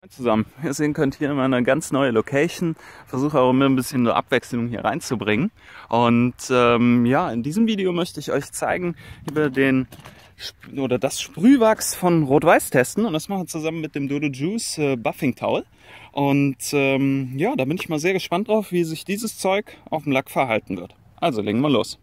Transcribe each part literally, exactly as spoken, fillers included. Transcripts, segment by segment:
Zusammen. Wie ihr sehen könnt, hier immer eine ganz neue Location. Versuche auch immer ein bisschen eine Abwechslung hier reinzubringen. Und ähm, ja, in diesem Video möchte ich euch zeigen, wie wir den oder das Sprühwachs von Rot-Weiß testen. Und das machen wir zusammen mit dem Dodo Juice äh, Buffing Towel. Und ähm, ja, da bin ich mal sehr gespannt drauf, wie sich dieses Zeug auf dem Lack verhalten wird. Also legen wir los.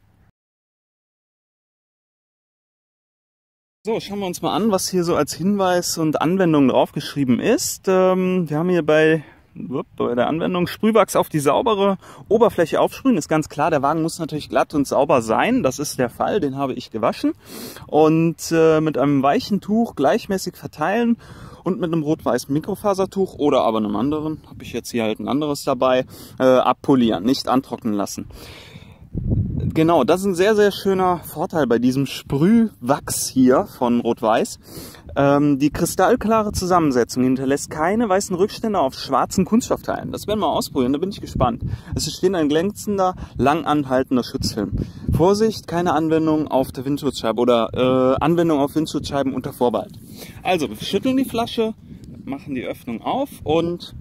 So, schauen wir uns mal an, was hier so als Hinweis und Anwendung draufgeschrieben ist. Ähm, wir haben hier bei, bei der Anwendung Sprühwachs auf die saubere Oberfläche aufsprühen. Ist ganz klar, der Wagen muss natürlich glatt und sauber sein. Das ist der Fall, den habe ich gewaschen. Und äh, mit einem weichen Tuch gleichmäßig verteilen und mit einem rot-weißen Mikrofasertuch oder aber einem anderen, habe ich jetzt hier halt ein anderes dabei, äh, abpolieren, nicht antrocknen lassen. Genau, das ist ein sehr, sehr schöner Vorteil bei diesem Sprühwachs hier von Rot-Weiß. Ähm, die kristallklare Zusammensetzung hinterlässt keine weißen Rückstände auf schwarzen Kunststoffteilen. Das werden wir ausprobieren, da bin ich gespannt. Es entsteht ein glänzender, lang anhaltender Schutzfilm. Vorsicht, keine Anwendung auf der Windschutzscheibe oder äh, Anwendung auf Windschutzscheiben unter Vorbehalt. Also, wir schütteln die Flasche, machen die Öffnung auf und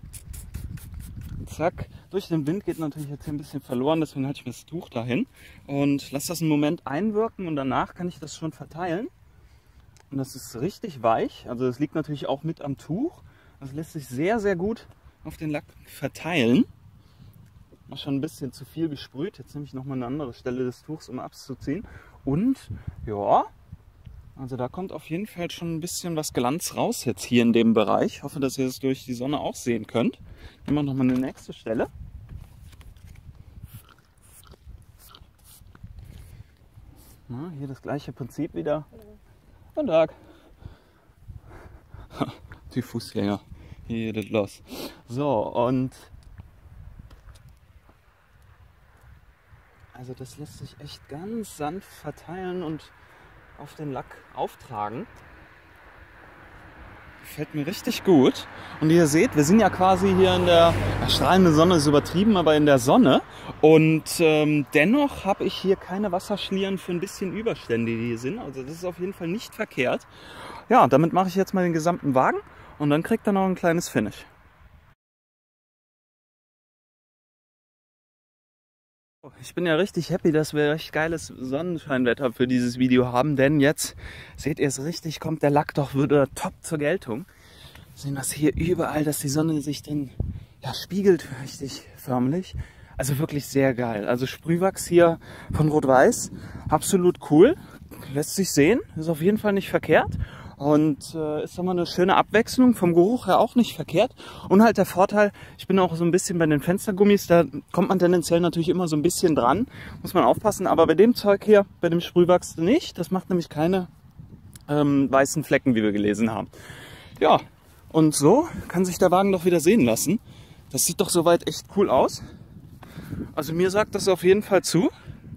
zack. Durch den Wind geht natürlich jetzt hier ein bisschen verloren, deswegen halte ich mir das Tuch dahin und lasse das einen Moment einwirken und danach kann ich das schon verteilen. Und das ist richtig weich, also das liegt natürlich auch mit am Tuch. Das lässt sich sehr, sehr gut auf den Lack verteilen. War schon ein bisschen zu viel gesprüht, jetzt nehme ich nochmal eine andere Stelle des Tuchs, um abzuziehen. Und ja, also da kommt auf jeden Fall schon ein bisschen was Glanz raus jetzt hier in dem Bereich. Ich hoffe, dass ihr das durch die Sonne auch sehen könnt. Nehmen wir nochmal eine nächste Stelle. Na, hier das gleiche Prinzip wieder. Guten Tag. Die Fußgänger. Hier geht es los. So, und also das lässt sich echt ganz sanft verteilen und auf den Lack auftragen. Gefällt mir richtig gut. Und ihr seht, wir sind ja quasi hier in der, ja, strahlende Sonne ist übertrieben, aber in der Sonne. Und ähm, dennoch habe ich hier keine Wasserschlieren für ein bisschen Überstände, die hier sind. Also das ist auf jeden Fall nicht verkehrt. Ja, damit mache ich jetzt mal den gesamten Wagen und dann kriegt er noch ein kleines Finish. Ich bin ja richtig happy, dass wir recht geiles Sonnenscheinwetter für dieses Video haben, denn jetzt, seht ihr es richtig, kommt der Lack doch wieder top zur Geltung. Wir sehen das hier überall, dass die Sonne sich drin, ja, spiegelt richtig förmlich. Also wirklich sehr geil. Also Sprühwachs hier von Rot-Weiß, absolut cool, lässt sich sehen, ist auf jeden Fall nicht verkehrt. Und äh, ist nochmal eine schöne Abwechslung, vom Geruch her auch nicht verkehrt. Und halt der Vorteil, ich bin auch so ein bisschen bei den Fenstergummis, da kommt man tendenziell natürlich immer so ein bisschen dran, muss man aufpassen. Aber bei dem Zeug hier, bei dem Sprühwachs nicht, das macht nämlich keine ähm, weißen Flecken, wie wir gelesen haben. Ja, und so kann sich der Wagen doch wieder sehen lassen. Das sieht doch soweit echt cool aus. Also mir sagt das auf jeden Fall zu.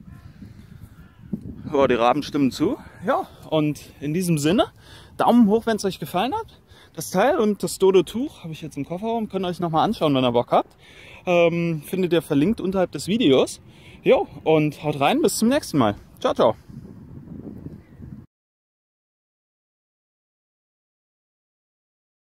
Ja, die Raben stimmen zu. Ja, und in diesem Sinne, Daumen hoch, wenn es euch gefallen hat. Das Teil und das Dodo-Tuch habe ich jetzt im Kofferraum. Könnt ihr euch nochmal anschauen, wenn ihr Bock habt. Ähm, findet ihr verlinkt unterhalb des Videos. Jo, und haut rein, bis zum nächsten Mal. Ciao, ciao.